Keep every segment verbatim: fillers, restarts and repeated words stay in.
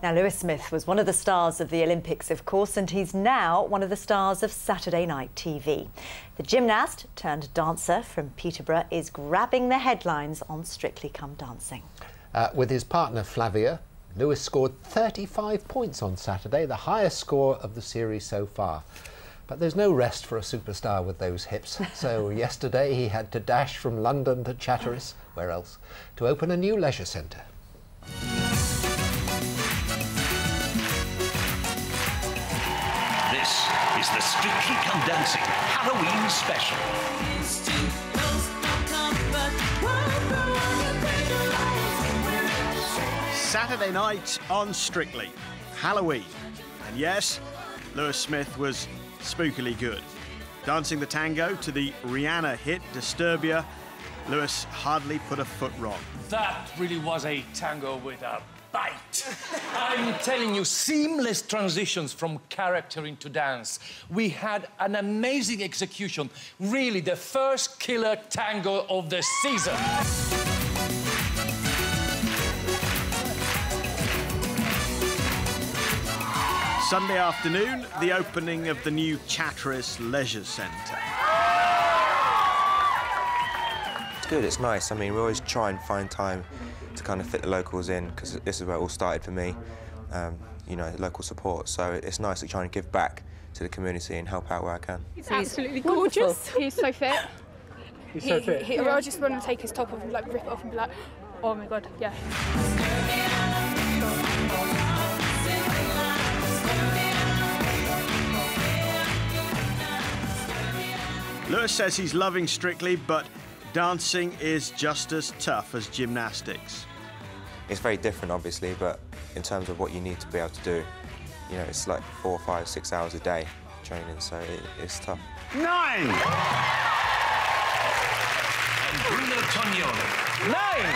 Now, Lewis Smith was one of the stars of the Olympics, of course, and he's now one of the stars of Saturday Night T V. The gymnast turned dancer from Peterborough is grabbing the headlines on Strictly Come Dancing. Uh, with his partner Flavia, Lewis scored thirty-five points on Saturday, the highest score of the series so far. But there's no rest for a superstar with those hips. So yesterday he had to dash from London to Chatteris, where else, to open a new leisure centre. This is the Strictly Come Dancing Halloween special. Saturday night on Strictly, Halloween. And yes, Lewis Smith was spookily good. Dancing the tango to the Rihanna hit Disturbia, Lewis hardly put a foot wrong. That really was a tango with a bite. I'm telling you, seamless transitions from character into dance. We had an amazing execution. Really, the first killer tango of the season. Sunday afternoon, the opening of the new Chatteris Leisure Centre. It's good, it's nice. I mean, we always try and find time to kind of fit the locals in, because this is where it all started for me, um, you know, local support. So it's nice to try and give back to the community and help out where I can. He's absolutely gorgeous. He's so fit. He's he, so fit. He, he, I just want to take his top off and like rip it off and be like, oh my God, yeah. Lewis says he's loving Strictly, but dancing is just as tough as gymnastics. It's very different, obviously, but in terms of what you need to be able to do, you know, it's like four, five, six hours a day training, so it, it's tough. Nine! And Bruno Toniolo. Nine!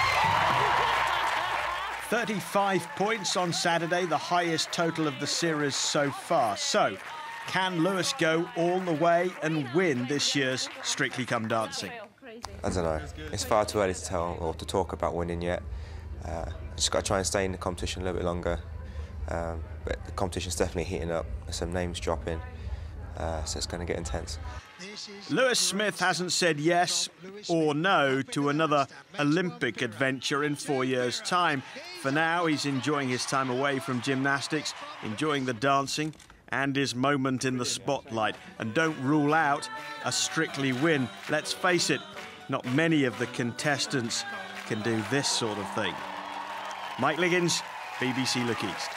thirty-five points on Saturday, the highest total of the series so far. So, can Lewis go all the way and win this year's Strictly Come Dancing? I don't know. It's far too early to tell or to talk about winning yet. Uh, just got to try and stay in the competition a little bit longer. Um, but the competition's definitely heating up. There's some names dropping, uh, so it's going to get intense. Lewis Smith hasn't said yes or no to another Olympic adventure in four years' time. For now, he's enjoying his time away from gymnastics, enjoying the dancing and his moment in the spotlight. And don't rule out a Strictly win. Let's face it, not many of the contestants can do this sort of thing. Mike Liggins, B B C Look East.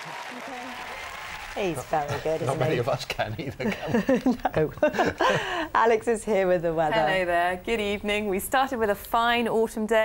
He's very good, isn't Not many he? of us can either, can we? No. Alex is here with the weather. Hello there, good evening. We started with a fine autumn day.